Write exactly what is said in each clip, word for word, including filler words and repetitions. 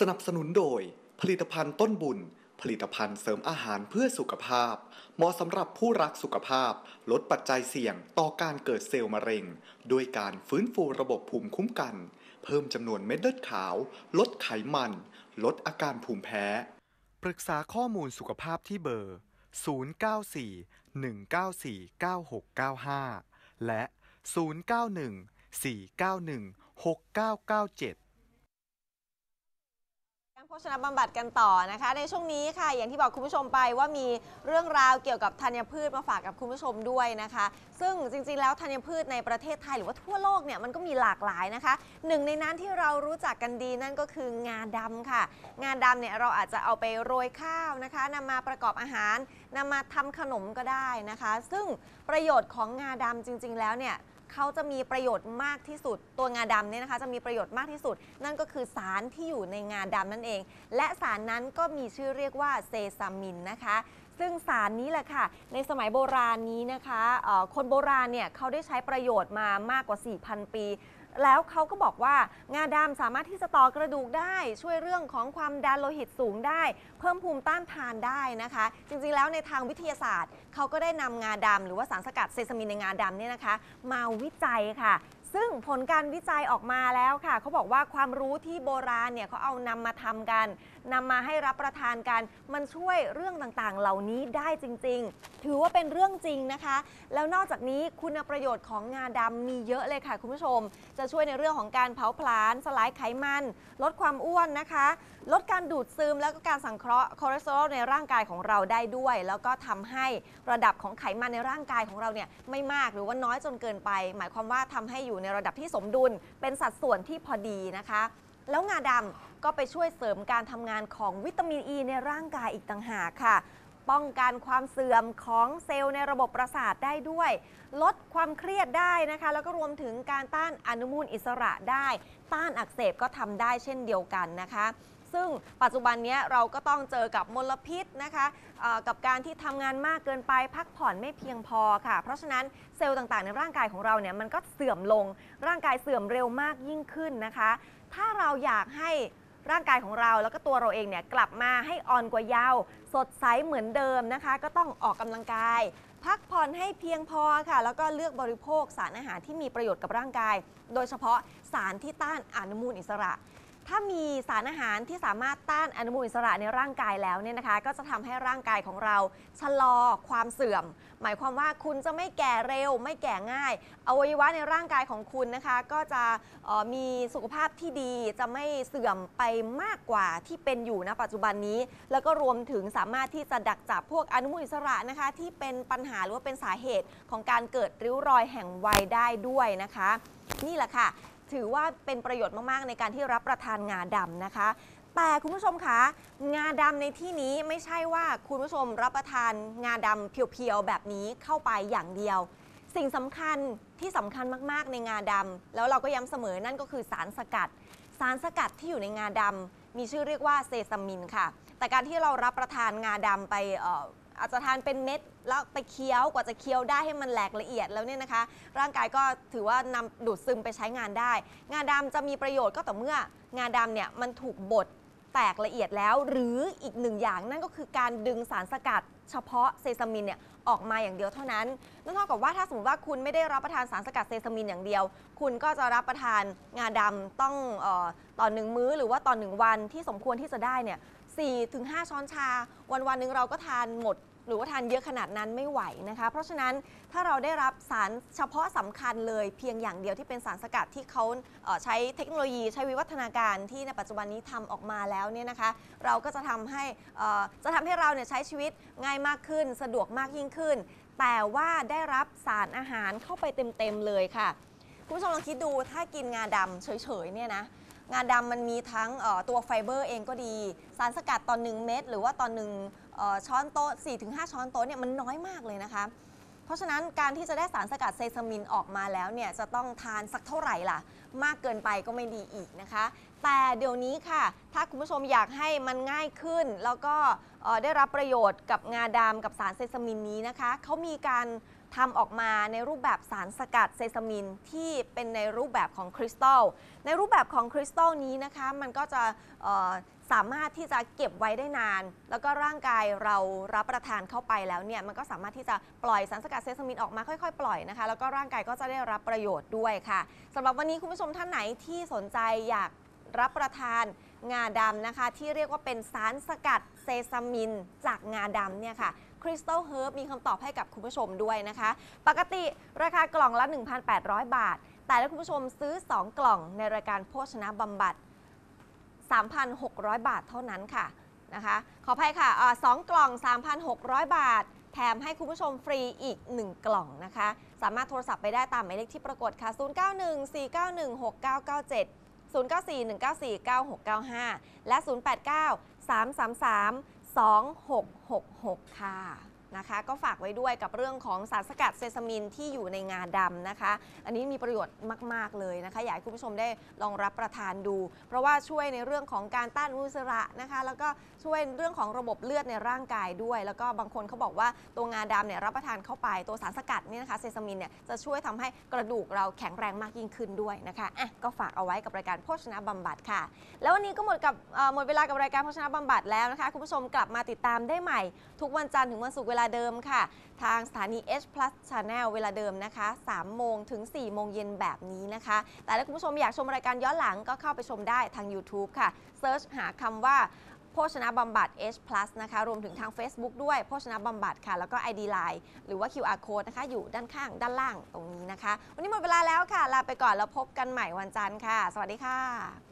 สนับสนุนโดยผลิตภัณฑ์ต้นบุญผลิตภัณฑ์เสริมอาหารเพื่อสุขภาพเหมาะสำหรับผู้รักสุขภาพลดปัจจัยเสี่ยงต่อการเกิดเซลล์มะเร็งด้วยการฟื้นฟูระบบภูมิคุ้มกันเพิ่มจำนวนเม็ดเลือดขาวลดไขมันลดอาการภูมิแพ้ปรึกษาข้อมูลสุขภาพที่เบอร์ศูนย์ เก้า สี่ หนึ่ง เก้า สี่ เก้า หก เก้า ห้าและศูนย์ เก้า หนึ่ง สี่ เก้า หนึ่ง หก เก้า เก้า เจ็ดโภชนาบำบัดกันต่อนะคะในช่วงนี้ค่ะอย่างที่บอกคุณผู้ชมไปว่ามีเรื่องราวเกี่ยวกับธัญพืชมาฝากกับคุณผู้ชมด้วยนะคะซึ่งจริงๆแล้วธัญพืชในประเทศไทยหรือว่าทั่วโลกเนี่ยมันก็มีหลากหลายนะคะหนึ่งในนั้นที่เรารู้จักกันดีนั่นก็คืองาดำค่ะงาดำเนี่ยเราอาจจะเอาไปโรยข้าวนะคะนำมาประกอบอาหารนำมาทำขนมก็ได้นะคะซึ่งประโยชน์ของงาดำจริงๆแล้วเนี่ยเขาจะมีประโยชน์มากที่สุดตัวงาดำเนี่ยนะคะจะมีประโยชน์มากที่สุดนั่นก็คือสารที่อยู่ในงาดำนั่นเองและสารนั้นก็มีชื่อเรียกว่าเซซามินนะคะซึ่งสารนี้แหละค่ะในสมัยโบราณนี้นะคะคนโบราณเนี่ยเขาได้ใช้ประโยชน์มามากกว่า สี่พัน ปีแล้วเขาก็บอกว่างาดำสามารถที่จะต่อกระดูกได้ช่วยเรื่องของความดันโลหิตสูงได้เพิ่มภูมิต้านทานได้นะคะจริงๆแล้วในทางวิทยาศาสตร์เขาก็ได้นำงาดำหรือว่าสารสกัดเซซามินในงาดำเนี่ยนะคะมาวิจัยค่ะซึ่งผลการวิจัยออกมาแล้วค่ะเขาบอกว่าความรู้ที่โบราณเนี่ยเขาเอานำมาทำกันนำมาให้รับประทานกันมันช่วยเรื่องต่างๆเหล่านี้ได้จริงๆถือว่าเป็นเรื่องจริงนะคะแล้วนอกจากนี้คุณประโยชน์ของงาดำมีเยอะเลยค่ะคุณผู้ชมจะช่วยในเรื่องของการเผาผลาญสลายไขมันลดความอ้วนนะคะลดการดูดซึมแล้วก็การสังเคราะห์คอเลสเตอรอลในร่างกายของเราได้ด้วยแล้วก็ทำให้ระดับของไขมันในร่างกายของเราเนี่ยไม่มากหรือว่าน้อยจนเกินไปหมายความว่าทำให้อยู่ในระดับที่สมดุลเป็นสัดส่วนที่พอดีนะคะแล้วงาดำก็ไปช่วยเสริมการทำงานของวิตามินอ e ีในร่างกายอีกต่างหากค่ะป้องกันความเสื่อมของเซลล์ในระบบประสาทได้ด้วยลดความเครียดได้นะคะแล้วก็รวมถึงการต้านอนุมูลอิสระได้ต้านอักเสบก็ทำได้เช่นเดียวกันนะคะซึ่งปัจจุบันนี้เราก็ต้องเจอกับมลพิษนะคะกับการที่ทำงานมากเกินไปพักผ่อนไม่เพียงพอค่ะเพราะฉะนั้นเซลล์ต่างๆในร่างกายของเราเนี่ยมันก็เสื่อมลงร่างกายเสื่อมเร็วมากยิ่งขึ้นนะคะถ้าเราอยากให้ร่างกายของเราแล้วก็ตัวเราเองเนี่ยกลับมาให้อ่อนกว่าเยาว์สดใสเหมือนเดิมนะคะก็ต้องออกกำลังกายพักผ่อนให้เพียงพอค่ะแล้วก็เลือกบริโภคสารอาหารที่มีประโยชน์กับร่างกายโดยเฉพาะสารที่ต้านอนุมูลอิสระถ้ามีสารอาหารที่สามารถต้านอนุมูลอิสระในร่างกายแล้วเนี่ยนะคะก็จะทำให้ร่างกายของเราชะลอความเสื่อมหมายความว่าคุณจะไม่แก่เร็วไม่แก่ง่ายอวัยวะในร่างกายของคุณนะคะก็จะมีสุขภาพที่ดีจะไม่เสื่อมไปมากกว่าที่เป็นอยู่ณปัจจุบันนี้แล้วก็รวมถึงสามารถที่จะดักจับพวกอนุมูลอิสระนะคะที่เป็นปัญหาหรือว่าเป็นสาเหตุของการเกิดริ้วรอยแห่งวัยได้ด้วยนะคะนี่แหละค่ะถือว่าเป็นประโยชน์มากๆในการที่รับประทานงาดำนะคะแต่คุณผู้ชมคะงาดำในที่นี้ไม่ใช่ว่าคุณผู้ชมรับประทานงาดำเพียวๆแบบนี้เข้าไปอย่างเดียวสิ่งสำคัญที่สำคัญมากๆในงาดำแล้วเราก็ย้ำเสมอนั่นก็คือสารสกัดสารสกัดที่อยู่ในงาดำมีชื่อเรียกว่าเซซามินค่ะแต่การที่เรารับประทานงาดำไปอาจจะทานเป็นเม็ดแล้วไปเคี้ยวกว่าจะเคี้ยวได้ให้มันแหลกละเอียดแล้วเนี่ยนะคะร่างกายก็ถือว่านำดูดซึมไปใช้งานได้งาดำจะมีประโยชน์ก็ต่อเมื่องาดำเนี่ยมันถูกบดแตกละเอียดแล้วหรืออีกหนึ่งอย่างนั่นก็คือการดึงสารสกัดเฉพาะเซซามินเนี่ยออกมาอย่างเดียวเท่านั้นนั่นเท่ากับว่าถ้าสมมติว่าคุณไม่ได้รับประทานสารสกัดเซซามินอย่างเดียวคุณก็จะรับประทานงาดำต้องเอ่อต่อหนึ่งมื้อหรือว่าต่อหนึ่งวันที่สมควรที่จะได้เนี่ย สี่ถึงห้า ช้อนชาวันวันหนึ่งเราก็ทานหมดหรือว่าทานเยอะขนาดนั้นไม่ไหวนะคะเพราะฉะนั้นถ้าเราได้รับสารเฉพาะสำคัญเลยเพียงอย่างเดียวที่เป็นสารสกัดที่เขาใช้เทคโนโลยีใช้วิวัฒนาการที่ในปัจจุบันนี้ทำออกมาแล้วเนี่ยนะคะเราก็จะทำให้จะทำให้เราเนี่ยใช้ชีวิตง่ายมากขึ้นสะดวกมากยิ่งขึ้นแต่ว่าได้รับสารอาหารเข้าไปเต็มๆเลยค่ะคุณผู้ชมลองคิดดูถ้ากินงาดำเฉยๆเนี่ยนะงาดำมันมีทั้งตัวไฟเบอร์เองก็ดีสารสกัดตอนหนึ่งเม็ดหรือว่าตอนหนึ่งช้อนโต๊ะ สี่ถึงห้า ช้อนโต๊ะเนี่ยมันน้อยมากเลยนะคะเพราะฉะนั้นการที่จะได้สารสกัดเซซามินออกมาแล้วเนี่ยจะต้องทานสักเท่าไหร่ล่ะมากเกินไปก็ไม่ดีอีกนะคะแต่เดี๋ยวนี้ค่ะถ้าคุณผู้ชมอยากให้มันง่ายขึ้นแล้วก็ได้รับประโยชน์กับงาดำกับสารเซซามินนี้นะคะเขามีการทำออกมาในรูปแบบสารสกัดเซซามินที่เป็นในรูปแบบของคริสตัลในรูปแบบของคริสตัลนี้นะคะมันก็จะสามารถที่จะเก็บไว้ได้นานแล้วก็ร่างกายเรารับประทานเข้าไปแล้วเนี่ยมันก็สามารถที่จะปล่อยสารสกัดเซซามินออกมาค่อยๆปล่อยนะคะแล้วก็ร่างกายก็จะได้รับประโยชน์ด้วยค่ะสำหรับวันนี้คุณผู้ชมท่านไหนที่สนใจอยากรับประทานงาดำนะคะที่เรียกว่าเป็นสารสกัดเซซามินจากงาดำเนี่ยค่ะคริสตัลเฮิร์บมีคำตอบให้กับคุณผู้ชมด้วยนะคะปกติราคากล่องละ หนึ่งพันแปดร้อย บาทแต่ถ้าคุณผู้ชมซื้อสองกล่องในรายการโภชนะบำบัด สามพันหกร้อย บาทเท่านั้นค่ะนะคะขออภัยค่ะสองกล่อง สามพันหกร้อย บาทแถมให้คุณผู้ชมฟรีอีกหนึ่งกล่องนะคะสามารถโทรศัพท์ไปได้ตามหมายเลขที่ปรากฏค่ะศูนย์ เก้า หนึ่ง สี่ เก้า หนึ่ง หก เก้า เก้า เจ็ด ศูนย์ เก้า สี่ หนึ่ง เก้า สี่ เก้า หก เก้า ห้าและศูนย์ แปด เก้า สาม สาม สาม สอง หก หก หกค่ะนะคะก็ฝากไว้ด้วยกับเรื่องของสารสกัดเซซามินที่อยู่ในงาดำนะคะอันนี้มีประโยชน์มากๆเลยนะคะอยากให้คุณผู้ชมได้ลองรับประทานดูเพราะว่าช่วยในเรื่องของการต้านอนุมูลอิสระนะคะแล้วก็ช่วยเรื่องของระบบเลือดในร่างกายด้วยแล้วก็บางคนเขาบอกว่าตัวงาดำเนี่ยรับประทานเข้าไปตัวสารสกัดนี่นะคะเซซามินเนี่ยจะช่วยทำให้กระดูกเราแข็งแรงมากยิ่งขึ้นด้วยนะคะอ่ะก็ฝากเอาไว้กับรายการโภชนะบำบัดค่ะแล้ววันนี้ก็หมดกับหมดเวลากับรายการโภชนะบำบัดแล้วนะคะคุณผู้ชมกลับมาติดตามได้ใหม่ทุกวันจันทร์ถึงวันศุกร์เวลาเดิมค่ะทางสถานี H Plus Channel เวลาเดิมนะคะสามโมงถึงสี่โมงเย็นแบบนี้นะคะแต่ถ้าคุณผู้ชมอยากชมรายการย้อนหลังก็เข้าไปชมได้ทาง YouTube ค่ะเซิร์ชหาคำว่าโภชนะบำบัด H Plus นะคะรวมถึงทาง Facebook ด้วยโภชนะบำบัดค่ะแล้วก็ ไอ ดี Line หรือว่า คิว อาร์ Code นะคะอยู่ด้านข้างด้านล่างตรงนี้นะคะวันนี้หมดเวลาแล้วค่ะลาไปก่อนแล้วพบกันใหม่วันจันทร์ค่ะสวัสดีค่ะ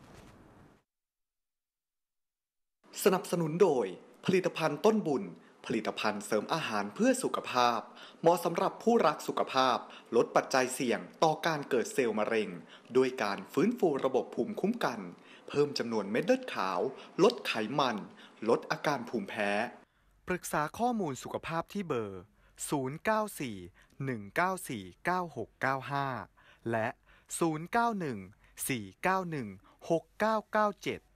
สนับสนุนโดยผลิตภัณฑ์ต้นบุญผลิตภัณฑ์เสริมอาหารเพื่อสุขภาพเหมาะสำหรับผู้รักสุขภาพลดปัจจัยเสี่ยงต่อการเกิดเซลล์มะเร็งด้วยการฟื้นฟูระบบภูมิคุ้มกันเพิ่มจำนวนเม็ดเลือดขาวลดไขมันลดอาการภูมิแพ้ปรึกษาข้อมูลสุขภาพที่เบอร์ศูนย์ เก้า สี่ หนึ่ง เก้า สี่ เก้า หก เก้า ห้าและศูนย์ เก้า หนึ่ง สี่ เก้า หนึ่ง หก เก้า เก้า เจ็ด